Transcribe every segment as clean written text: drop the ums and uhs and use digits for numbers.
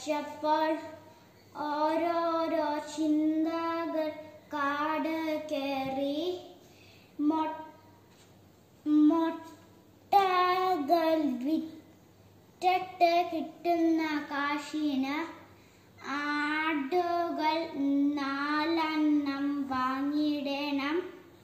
വച്ചപ്പോൾ ഓരോരോ ചിന്തകൾ കാട് കയറി. മുട്ടകൾ വിറ്റിട്ട് കിട്ടുന്ന കാശിന് ആടുകൾ 4 വാങ്ങിയിടണം.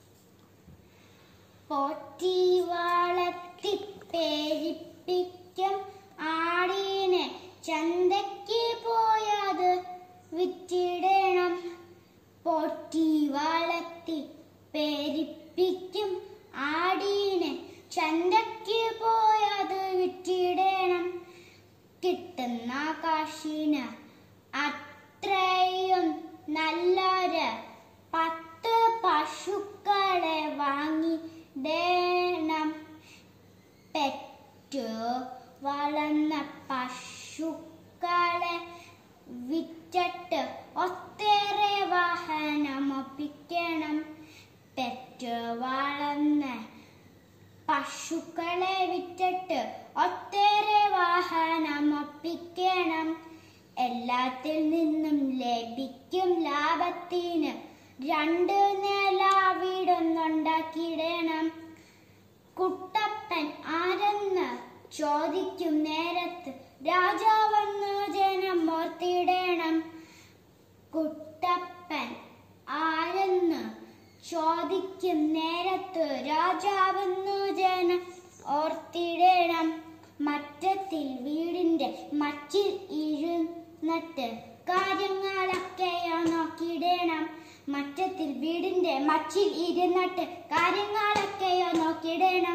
പോറ്റി വളർത്തി പെരുപ്പിക്കും ആടിനെ ചന്തയ്ക്ക് പോയത് വിറ്റിടണം. പോറ്റി വളർത്തി പെരുപ്പിക്കും ആടിനെ ചന്തയ്ക്ക് പോയത് വിറ്റിടണം. കിട്ടുന്ന കാശിന് അത്രയും നല്ലൊരു 10 പശുക്കളെ വാങ്ങിടണം. പെറ്റു വളർന്ന പശുക്കളെ വിറ്റിട്ട് ഒത്തേറെ വാഹനമൊപ്പിക്കണം. പെറ്റു വളർന്ന പശുക്കളെ വിറ്റിട്ട് ഒത്തേറെ വാഹനമൊപ്പിക്കണം. എല്ലാത്തിൽ നിന്നും ലഭിക്കും ലാഭത്തിന് 2 നില വീടൊന്നുണ്ടാക്കിയിടണം. കുട്ടപ്പൻ ആരെന്ന് ചോദിക്കും നേരത്ത് രാജാവെന്ന് ജനം ഓർത്തിടണം. കുട്ടപ്പൻ ആരെന്ന് ചോദിക്കും നേരത്ത് രാജാവെന്ന് ജനം ഓർത്തിടണം. മറ്റത്തിൽ വീടിന്റെ മച്ചിൽ ഇരുന്നിട്ട് കാര്യങ്ങളൊക്കെയോ നോക്കിയിടണം. മറ്റത്തിൽ വീടിന്റെ മച്ചിൽ ഇരുന്നിട്ട് കാര്യങ്ങളൊക്കെയോ നോക്കിയിടണം.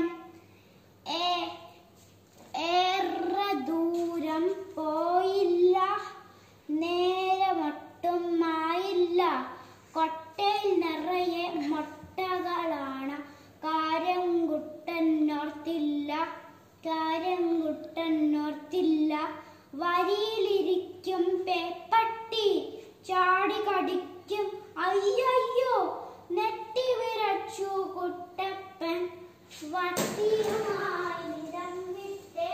ഏറെ ദൂരം പോയില്ല, നേരമൊട്ടും ആയില്ല. കൊട്ടയിൽ നിറയെ മുട്ടകളാണ്. കാര്യംകുട്ടനോർത്തില്ല. വരിയിലിരിക്കും പേപ്പട്ടി ചാടി കടിക്കും. അയ്യോ നെട്ടി വിറച്ചു കുട്ടപ്പൻ. വട്ടിയുമായി നിലം വിട്ടേ,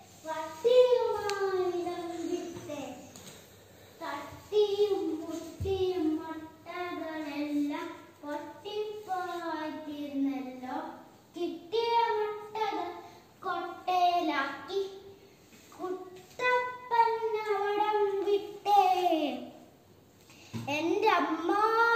തട്ടിയും മുട്ടിയും മുട്ടകളെല്ലാം പൊട്ടിപ്പോയി തീർന്നല്ലോ. കിട്ടിയ മുട്ടകൾ കൊട്ടയിലാക്കി കുട്ടപ്പൻ അവിടം വിട്ടേ. എന്റെ അമ്മ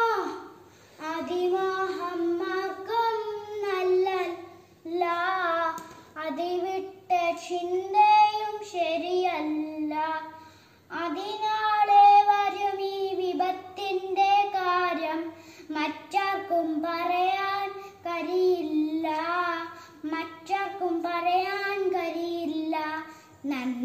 അതിമോഹന്മാർക്കും നല്ലല്ല, അതിവിട്ട ചിന്തയും ശരിയല്ല. അതിനാളെ വരും ഈ വിപത്തിന്റെ കാര്യം മറ്റാർക്കും പറയാൻ കഴിയില്ല. നന്ദി.